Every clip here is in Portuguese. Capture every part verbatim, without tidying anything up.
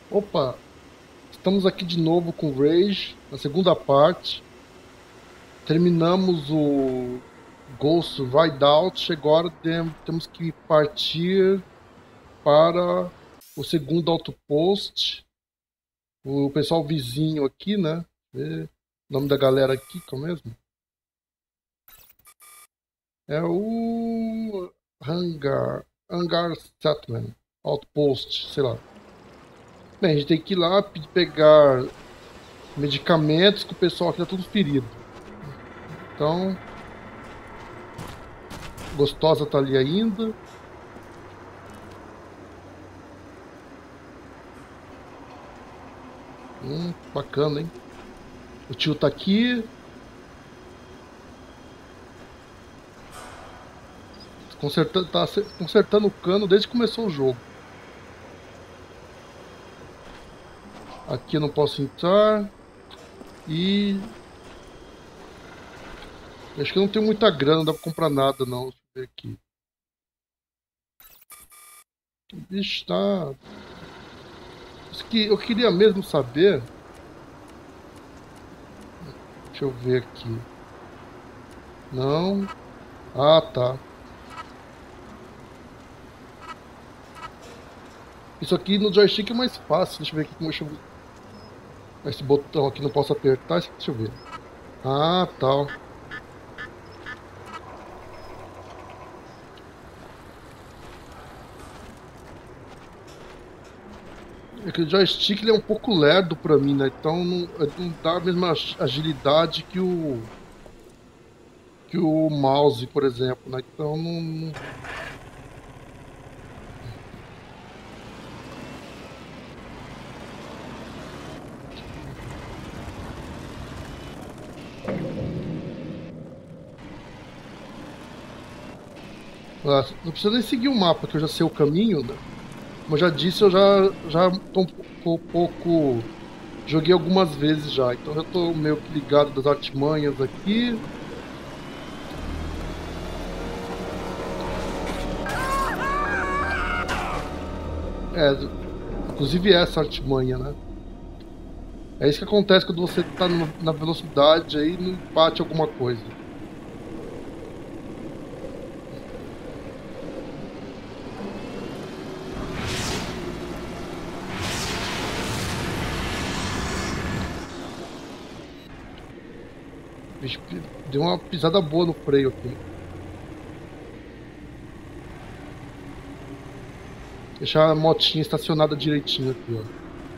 Opa, estamos aqui de novo com o Rage, na segunda parte. Terminamos o Ghost Rideout, agora tem- temos que partir para o segundo outpost. O pessoal vizinho aqui, né? Vê o nome da galera aqui, que é o mesmo? É o Hangar, Hangar Settlement, Outpost, sei lá. Bem, a gente tem que ir lá pe- pegar medicamentos, que o pessoal aqui tá tudo ferido. Então, Gostosa tá ali ainda. Hum, bacana, hein? O tio tá aqui, consertando, tá se- consertando o cano desde que começou o jogo. Aqui eu não posso entrar. E acho que eu não tenho muita grana, não dá pra comprar nada, não. Deixa eu ver aqui. Bicho, tá. Isso que eu queria mesmo saber. Deixa eu ver aqui. Não. Ah, tá. Isso aqui no joystick é mais fácil. Deixa eu ver aqui como eu... Esse botão aqui não posso apertar. Deixa eu ver. Ah, tá. É que o joystick ele é um pouco lerdo pra mim, né? Então não, não dá a mesma agilidade que o que o mouse, por exemplo, né? Então não, não... Ah, não precisa nem seguir o mapa, que eu já sei o caminho, né? Como eu já disse, eu já já tô um pouco, pouco joguei algumas vezes já, então já tô meio que ligado das artimanhas aqui. É, inclusive essa artimanha, né? É isso que acontece quando você tá no- na velocidade aí e não bate alguma coisa. Vixe, deu uma pisada boa no freio aqui. Deixar a motinha estacionada direitinho aqui, ó.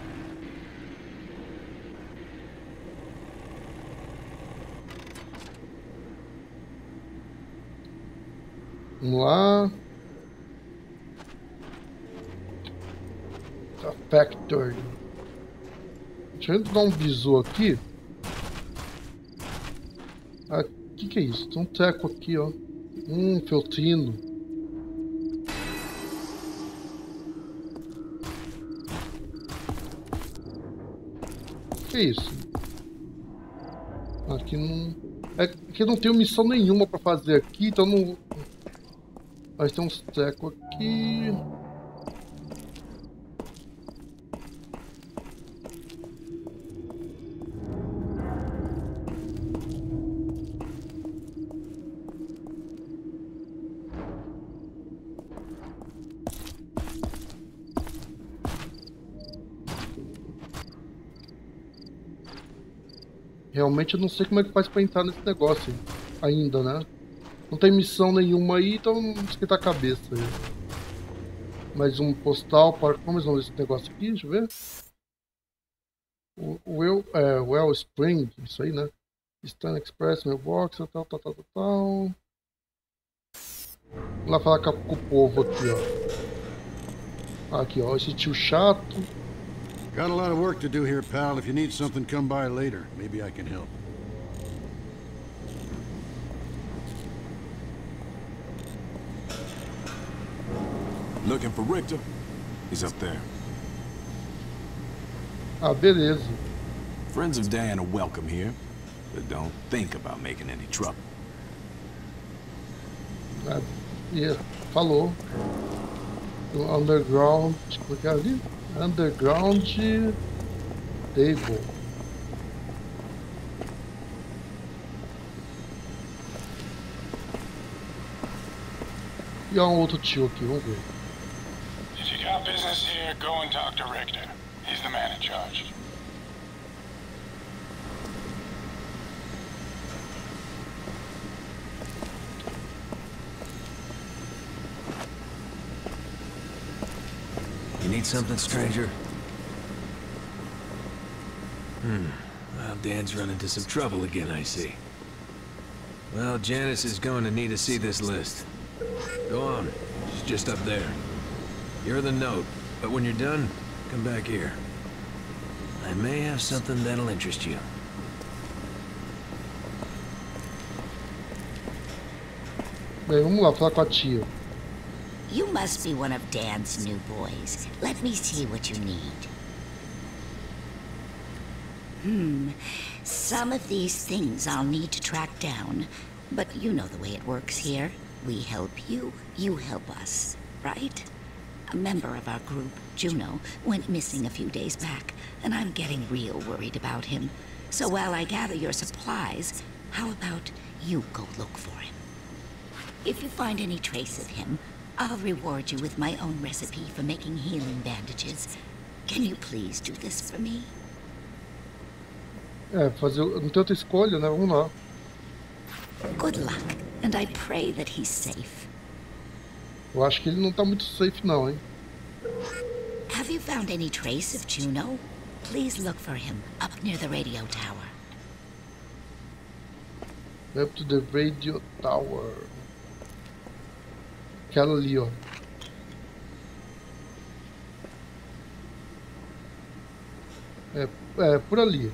Vamos lá. A Factory. Deixa eu dar um bisu aqui. Ah, o que que é isso? Tem um teco aqui, ó. Hum, feltrino. Que é isso? Aqui não... É que eu não tenho missão nenhuma pra fazer aqui, então não... Mas tem uns teco aqui. Realmente eu não sei como é que faz pra entrar nesse negócio ainda, né? Não tem missão nenhuma aí, então não esquenta a cabeça aí. Mais um postal para... Como é o nome desse negócio aqui? Deixa eu ver. O o Well, é, Wellspring, isso aí, né? Stan Express, Mailbox, tal, tal, tal, tal, tal. Vamos lá falar com, a- com o povo aqui, ó. Aqui, ó, esse tio chato. Got a lot of work to do here, pal. If you need something, come by later. Maybe I can help. Looking for Richter? He's up there. Ah, beleza. Friends of Dan are welcome here, but don't think about making any trouble. Ah, e falou. Do underground, deixa eu clicar ali. Underground Table. E há um outro tio aqui, vamos ver. If you got business here, go and talk to Richter. He's the man in charge. You need something, stranger? Hmm. Well, Dan's run into some trouble again, I see. Well, Janice is going to need to see this list. Go on. She's just up there. You're the note, but when you're done, come back here. I may have something that'll interest you. Bem, vamos lá falar com a tia. You must be one of Dan's new boys. Let me see what you need. Hmm. Some of these things I'll need to track down. But you know the way it works here. We help you, you help us, right? A member of our group, Juno, went missing a few days back, and I'm getting real worried about him. So while I gather your supplies, how about you go look for him? If you find any trace of him, I'll reward you with my own recipe for making healing bandages. Can you please do this for me? É, fazer. Não tem outra escolha, né? Vamos lá. Good luck, and I pray that he's safe. Eu acho que ele não tá muito safe, não, hein? Have you found any trace of Juno? Please look for him up near the radio tower. Up to the radio tower. Aquela ali, ó. É, é por ali.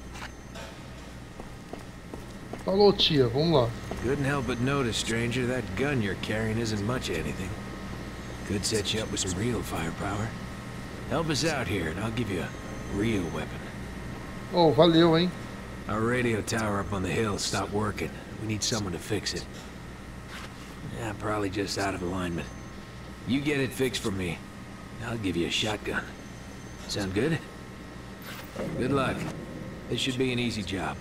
Falou, tia, vamos lá. Couldn't help but notice, stranger, that gun you're carrying isn't much of anything. Could set you up with some real firepower. Help us out here, and I'll give you a real weapon. Oh, valeu, hein? Our radio tower up on the hill stopped working. We need someone to fix it. Yeah, probably just out of alignment. You get it fixed for me. I'll give you a shotgun. Sound good? Good luck. This should be an easy job.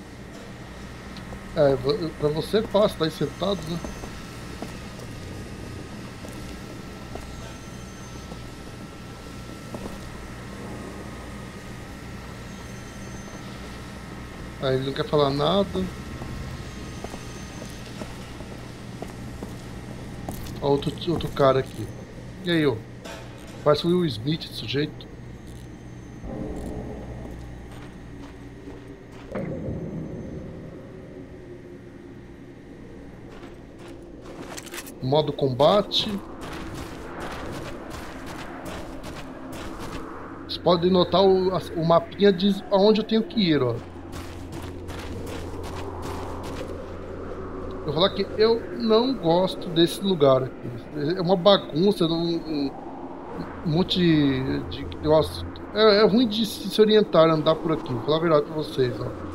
É, pra você é fácil, tá aí sentado, né? Aí ele não quer falar nada. Ó, outro, outro cara aqui. E aí, ó? Parece o Will Smith, esse sujeito. Modo combate. Vocês podem notar o, o mapinha diz aonde eu tenho que ir, ó. Eu vou falar que eu não gosto desse lugar aqui. É uma bagunça, um, um, um monte de, de negócio. É, é ruim de se orientar, andar por aqui. Vou falar a verdade pra vocês, ó.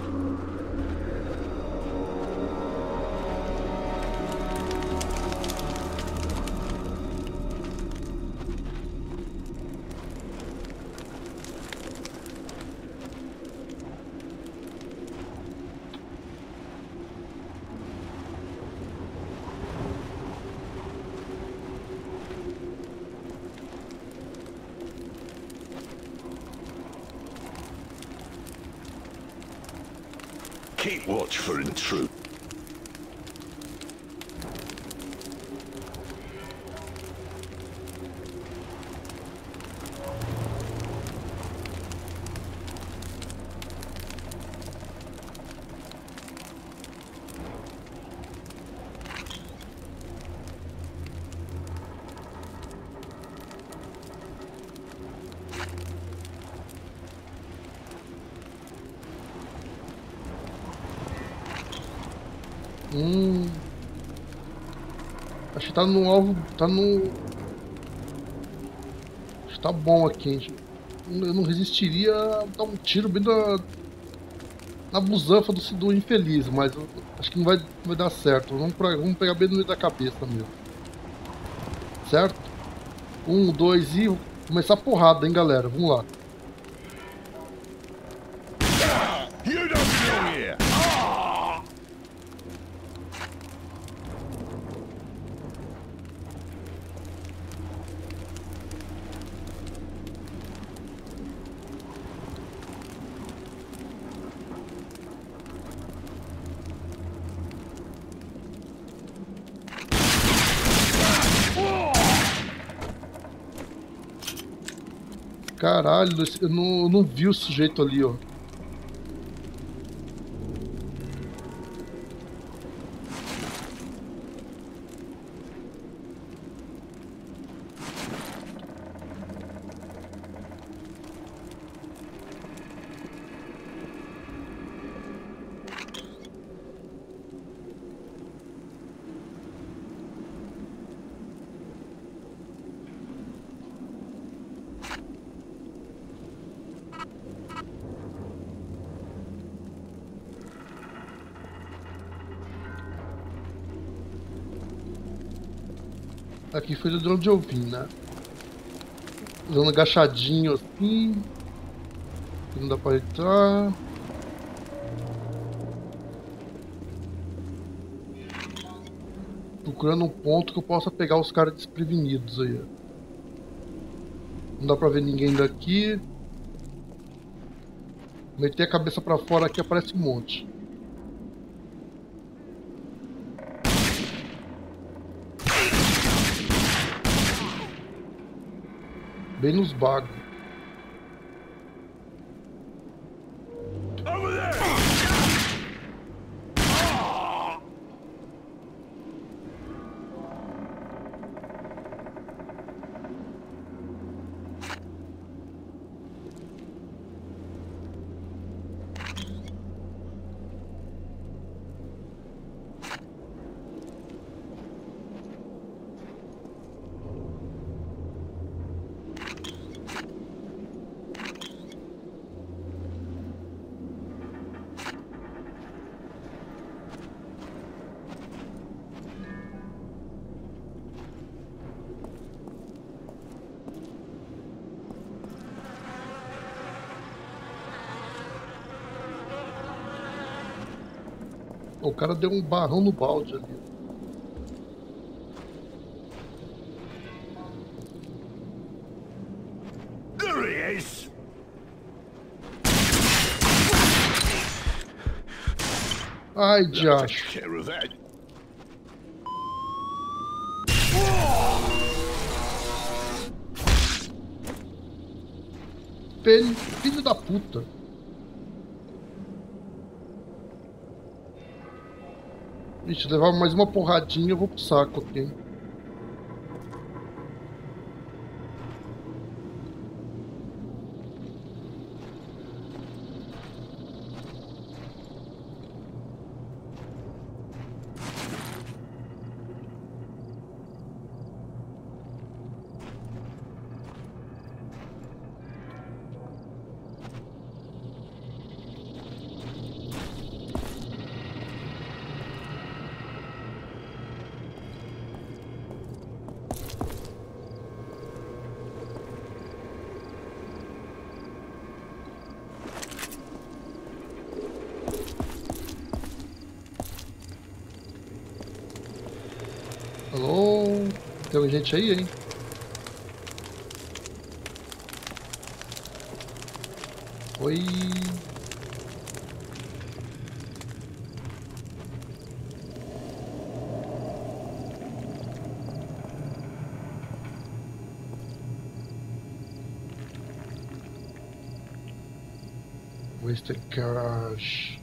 Keep watch for intruders. Hum. Acho que tá no alvo. Tá no. Acho que tá bom aqui, gente. Eu não resistiria a dar um tiro bem na. Na busanfa do, do infeliz, mas eu acho que não vai, não vai dar certo. Vamos, pra, vamos pegar bem no meio da cabeça mesmo. Certo? Um, dois e. Começar a porrada, hein, galera. Vamos lá. You don't belong here! Caralho, eu não, eu não vi o sujeito ali, ó. Aqui foi de onde eu vim, né? Usando agachadinho assim. Aqui não dá pra entrar. Procurando um ponto que eu possa pegar os caras desprevenidos aí. Não dá pra ver ninguém daqui. Meter a cabeça pra fora aqui aparece um monte. Bem nos bagos. O cara deu um barrão no balde ali. There he is! Ai, diacho. Take care of that. Filho, filho da puta. Ixi, levar mais uma porradinha eu vou pro saco aqui. Alô? Tem gente aí, hein? Oi? Wasted garage.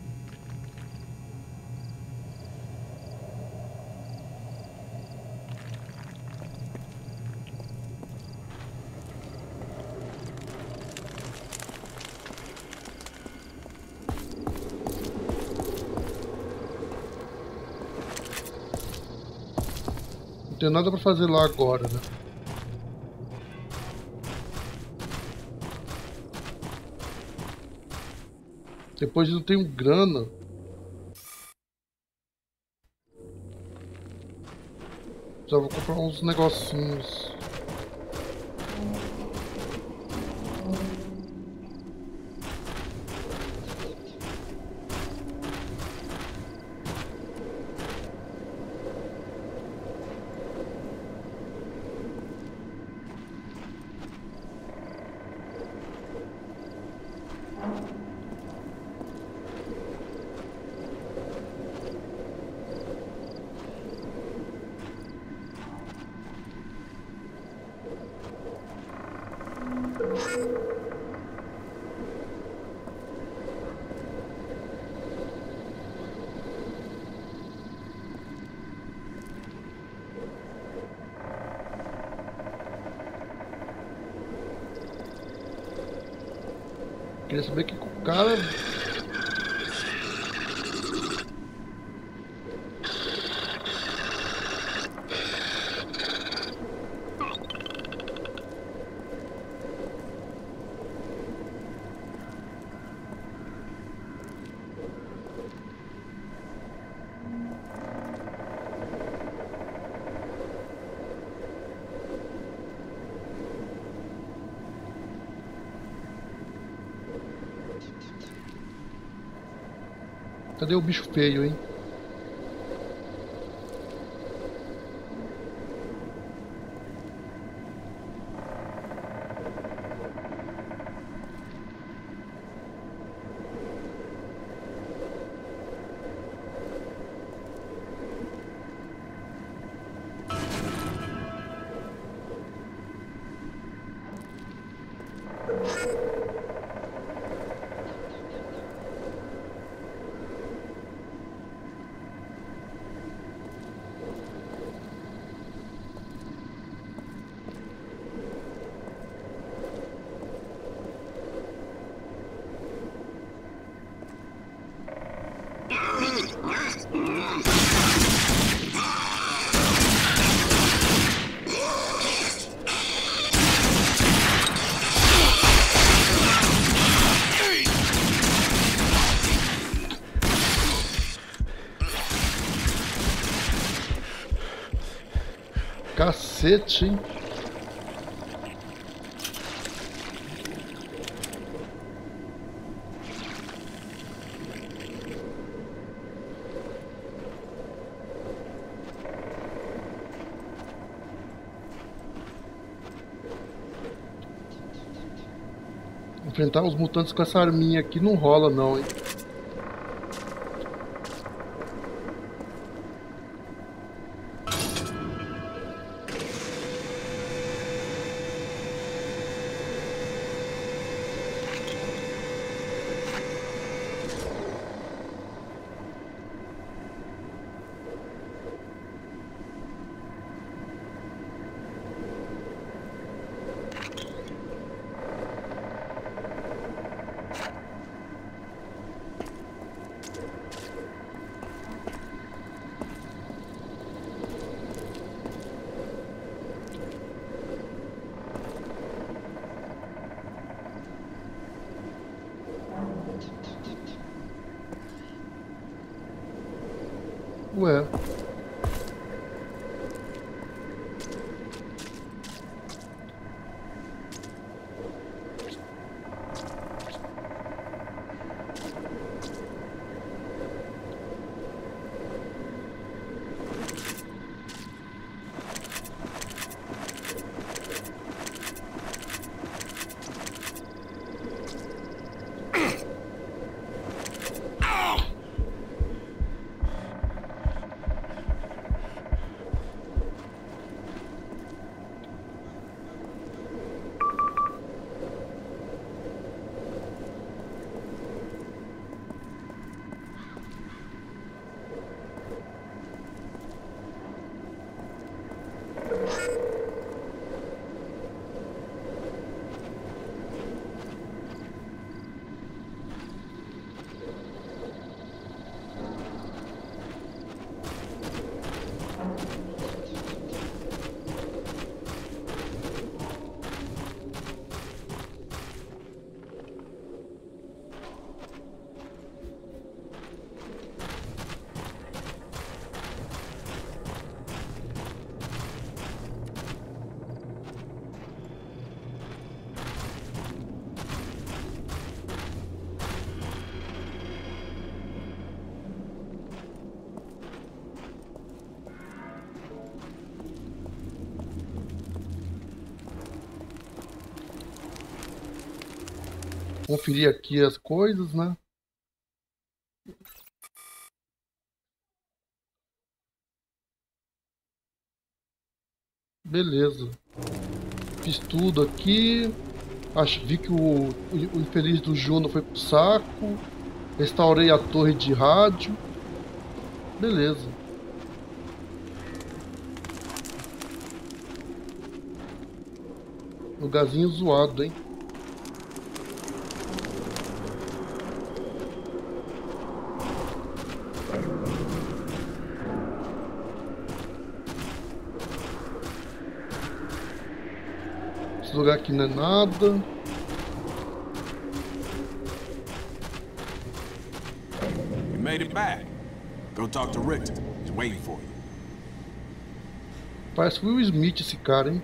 Não tem nada pra fazer lá agora, né? Depois não tenho grana. Já vou comprar uns negocinhos. Queria saber que o cara... Cadê o bicho feio, hein? Cacete, hein? Enfrentar os mutantes com essa arminha aqui não rola não, hein? Ué. Conferir aqui as coisas, né? Beleza. Fiz tudo aqui. Acho, vi que o, o, o infeliz do Juno foi pro saco. Restaurei a torre de rádio. Beleza. Lugarzinho zoado, hein? lugar aqui não é nada. You made it back. Go talk to Richter. He's waiting for you. Parece Will Smith esse cara, hein?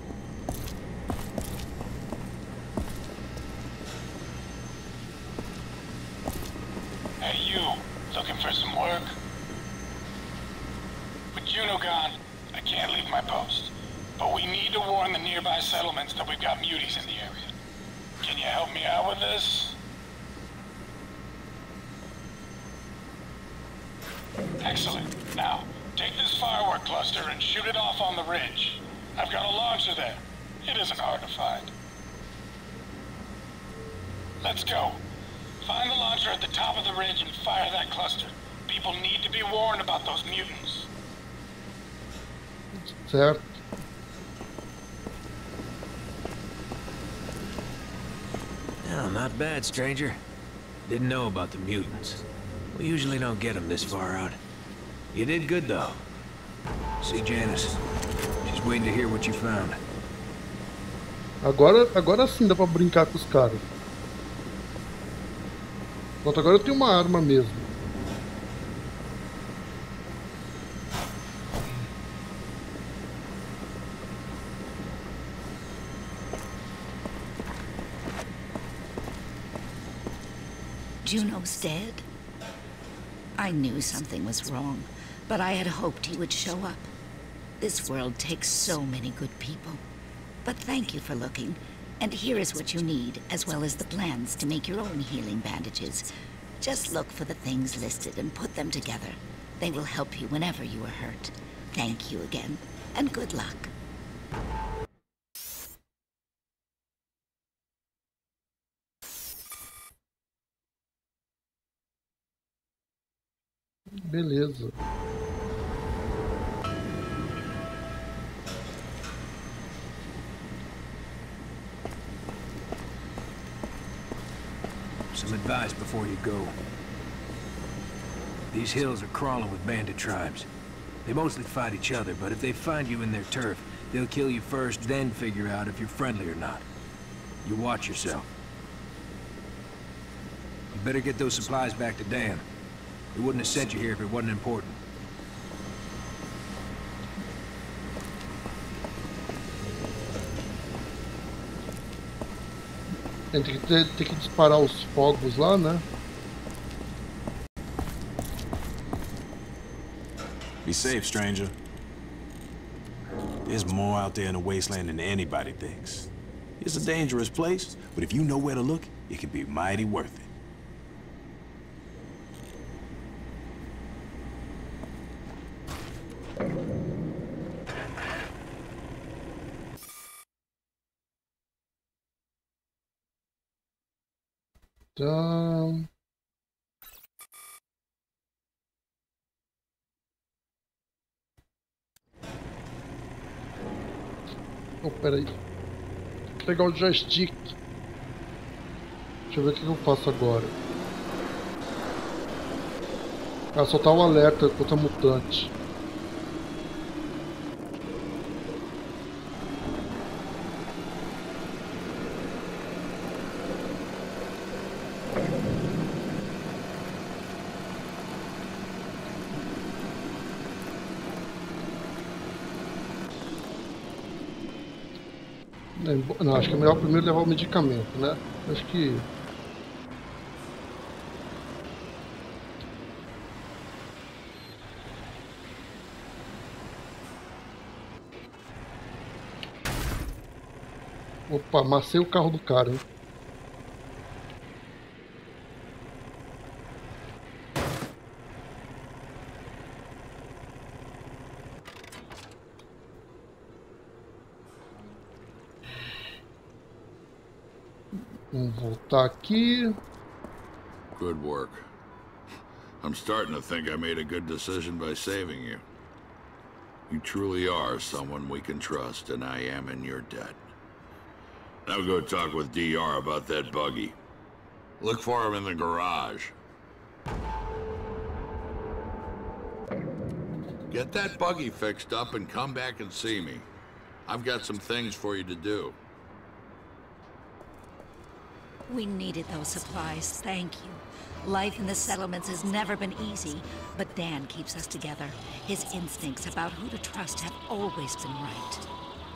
Hey, you. Looking for some work? With Juno gone, I can't leave my post. But we need to warn the nearby settlements that we've got muties in the area. Can you help me out with this? Excellent. Now, take this firework cluster and shoot it off on the ridge. I've got a launcher there. It isn't hard to find. Let's go. Find the launcher at the top of the ridge and fire that cluster. People need to be warned about those mutants. Certo. Oh, not bad, stranger. Didn't know about the mutants. We usually don't get them this far out. You did good, though. See Janice. She's waiting to hear what you found. Agora, agora sim dá pra brincar com os caras. Pronto, agora eu tenho uma arma mesmo. Juno's dead? I knew something was wrong, but I had hoped he would show up. This world takes so many good people. But thank you for looking, and here is what you need, as well as the plans to make your own healing bandages. Just look for the things listed and put them together. They will help you whenever you are hurt. Thank you again, and good luck. Beleza. Some advice before you go. These hills are crawling with bandit tribes. They mostly fight each other, but if they find you in their turf, they'll kill you first, then figure out if you're friendly or not. You watch yourself. You better get those supplies back to Dan. He wouldn't have sent you here if it wasn't important. Tem que, ter, tem que disparar os fogos lá, né? Be safe, stranger. There's more out there in the wasteland than anybody thinks. It's a dangerous place, but if you know where to look, it can be mighty worth it. Então... Oh, peraí. Vou pegar o joystick. Deixa eu ver o que eu faço agora. Ah, soltar o alerta contra mutante. Não, acho que é melhor primeiro levar o medicamento, né? Acho que... Opa, amassei o carro do cara, hein? Vamos voltar aqui. Good work. I'm starting to think I made a good decision by saving you. You truly are someone we can trust, and I am in your debt. Now go talk with D R about that buggy. Look for him in the garage. Get that buggy fixed up and come back and see me. I've got some things for you to do. We needed those supplies, thank you. Life in the settlements has never been easy, but Dan keeps us together. His instincts about who to trust have always been right.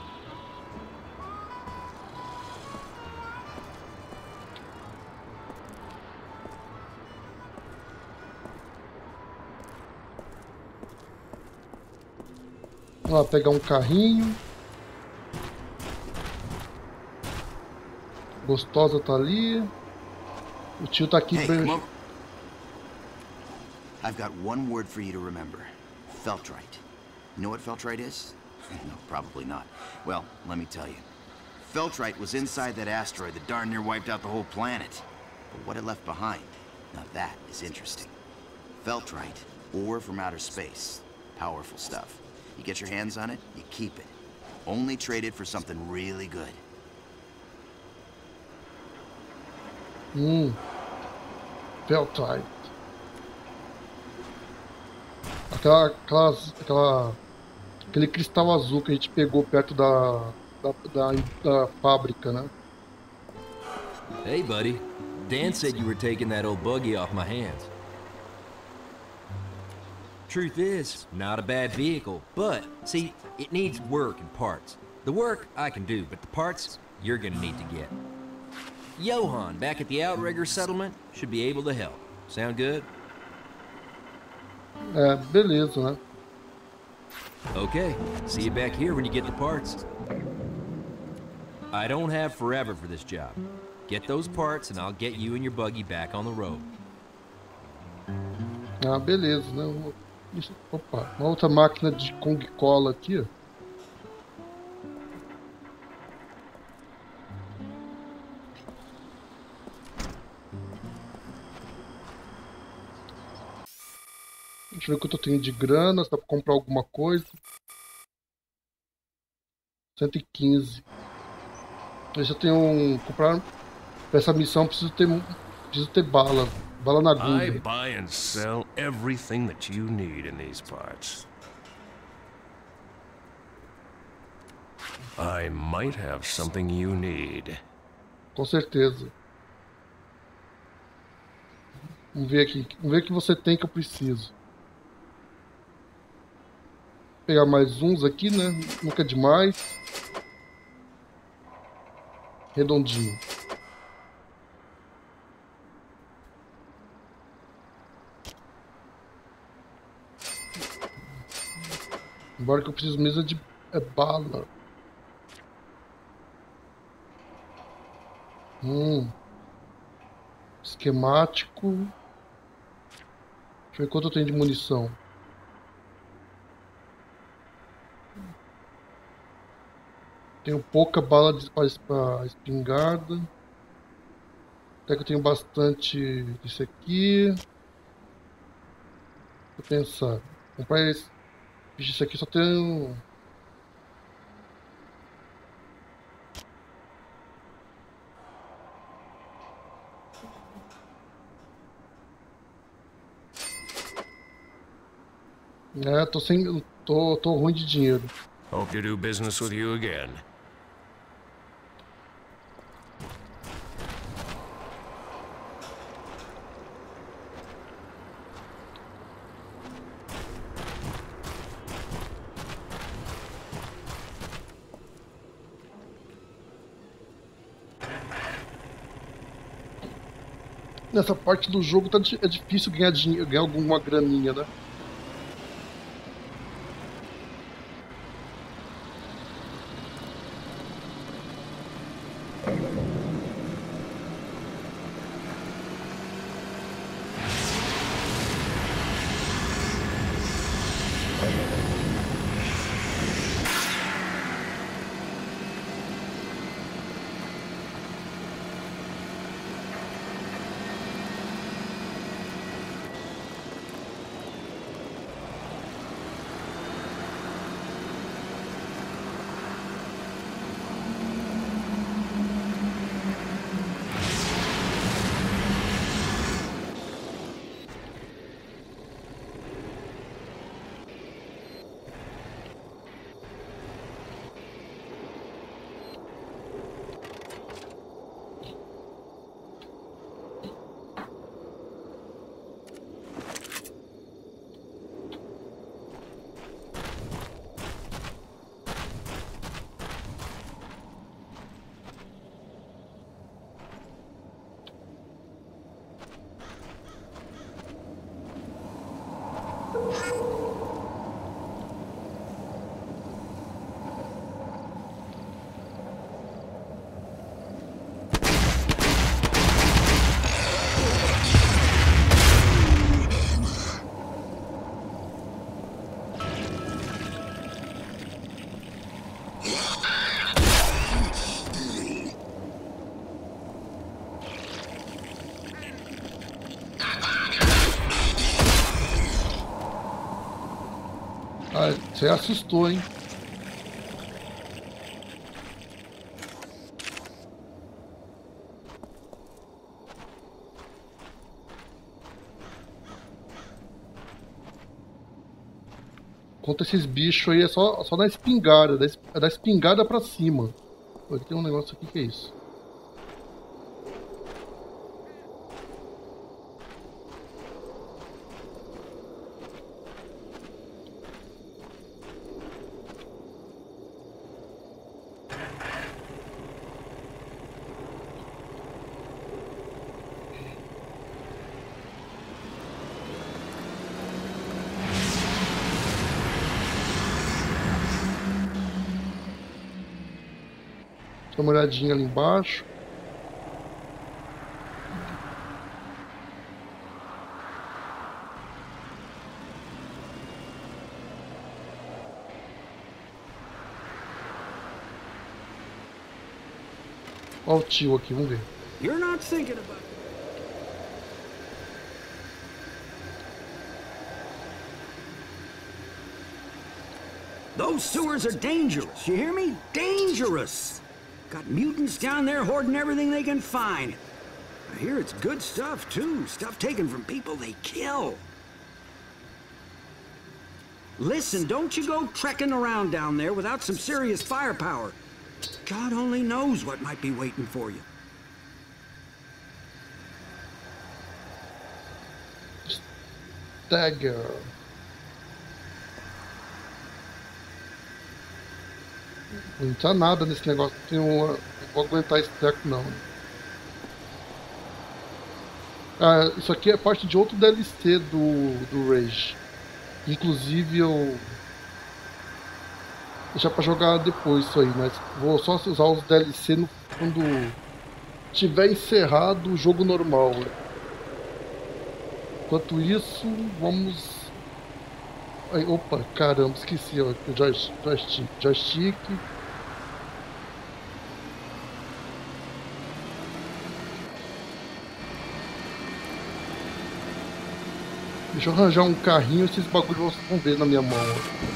Vamos lá pegar um carrinho. Gostosa tá ali. O tio tá aqui. Hey, bem... come over. I've got one word for you to remember. Feltrite. You know what Feltrite is? No, probably not. Well, let me tell you. Feltrite was inside that asteroid that darn near wiped out the whole planet. But what it left behind, now that is interesting. Feltrite, ore from outer space. Powerful stuff. You get your hands on it, you keep it. Only trade it for something really good. Hum. Feltrite. Aquela, aquela, aquela, aquele cristal azul que a gente pegou perto da, da, da, da fábrica, né? Hey, buddy. Dan said you were taking that old buggy off my hands. Truth is, not a bad vehicle, but, see, it needs work and parts. The work I can do, but the parts you're gonna need to get. Johan, back at the Outrigger settlement, should be able to help. Sound good? É, beleza, né? Okay, see you back here when you get the parts. I don't have forever for this job. Get those parts and I'll get you and your buggy back on the road. Ah, beleza, né? Isso, opa, uma outra máquina de Kong Cola aqui, ó. Deixa eu ver quanto eu tenho de grana, se dá pra comprar alguma coisa. cento e quinze. Deixa eu ter um... comprar... Pra essa missão preciso ter... preciso ter bala. Bala na agulha. I buy and sell everything that you need in these parts. I might have something you need. Com certeza. Vamos ver aqui. Vamos ver o que você tem que eu preciso. Vou pegar mais uns aqui, né? Nunca é demais. Redondinho. Embora que eu preciso mesmo de é bala. Hum. Esquemático. Deixa eu ver quanto eu tenho de munição. Tenho pouca bala para espingarda. Até que eu tenho bastante disso aqui. Vou pensar. Comprar esse. Isso aqui só tem um... É, tô sem... tô, tô ruim de dinheiro. Hope to do business with you again. Nessa parte do jogo tá, é difícil ganhar dinheiro, ganhar alguma graninha, né? Ah, você assustou, hein? Contra esses bichos aí é só, só na espingarda, da, es- é da espingarda pra cima. Pô, aqui tem um negócio aqui, que é isso? Dá uma olhadinha ali embaixo. Olha o tio aqui, vamos ver. You're not thinking about Those sewers are dangerous, you hear me? Dangerous! Got mutants down there hoarding everything they can find. I hear it's good stuff, too. Stuff taken from people they kill. Listen, don't you go trekking around down there without some serious firepower. God only knows what might be waiting for you. Stagger. Não tá nada nesse negócio. Tem um, não vou aguentar esse treco não. Ah, isso aqui é parte de outro D L C do, do Rage. Inclusive eu deixar pra jogar depois isso aí, mas vou só usar os D L C no, quando tiver encerrado o jogo normal. Enquanto isso, vamos. Ai, opa, caramba, esqueci, ó, o joystick, joystick, joystick. Deixa eu arranjar um carrinho, esses bagulhos vocês vão ver na minha mão.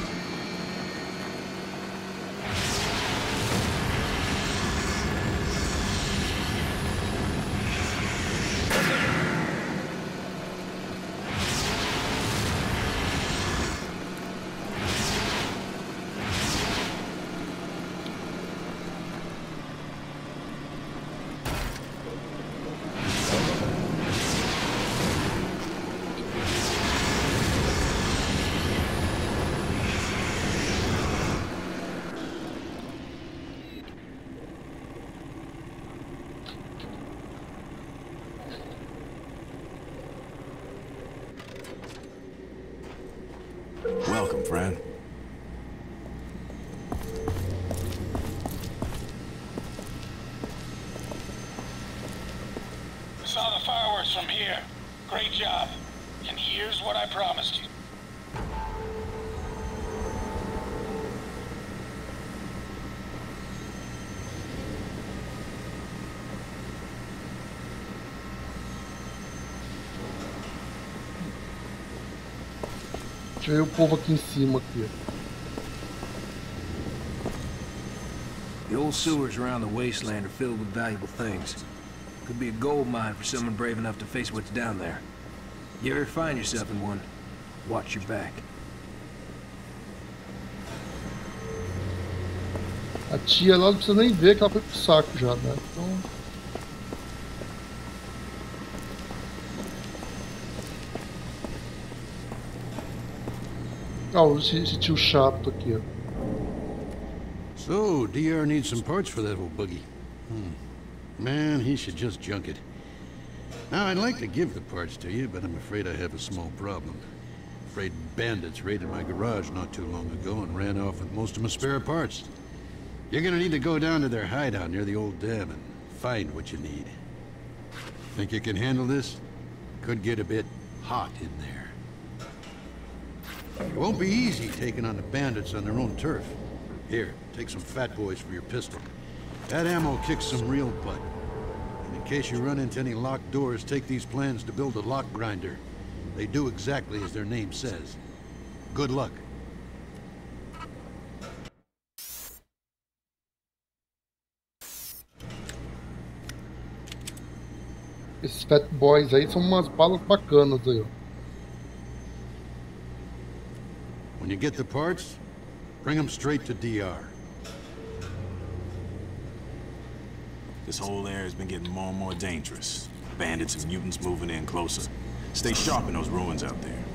Welcome, friend. Saw the fireworks from here. Great job. And here's what I promised you. Deixa eu ver o povo aqui em cima aqui. The old sewers around the wasteland are filled with valuable things. Could be a gold mine for someone brave enough to face what's down there. You ever find yourself in one, watch your back. A tia lá não precisa nem ver que ela foi pro saco já, né? Então... Ah, esse, esse tio chato aqui, ó. So, D R needs some parts for that old buggy. Hmm. Man, he should just junk it. Now, I'd like to give the parts to you, but I'm afraid I have a small problem. afraid bandits raided my garage not too long ago and ran off with most of my spare parts. You're gonna need to go down to their hideout near the old dam and find what you need. Think you can handle this? Could get a bit hot in there. It won't be easy taking on the bandits on their own turf. Here, take some fat boys for your pistol. That ammo kicks some real butt. And in case you run into any locked doors, take these plans to build a lock grinder. They do exactly as their name says. Good luck. Esses Fat Boys aí são umas balas bacanas aí, ó. When you get the parts, bring them straight to D R. This whole area has been getting more and more dangerous. Bandits and mutants moving in closer. Stay sharp in those ruins out there.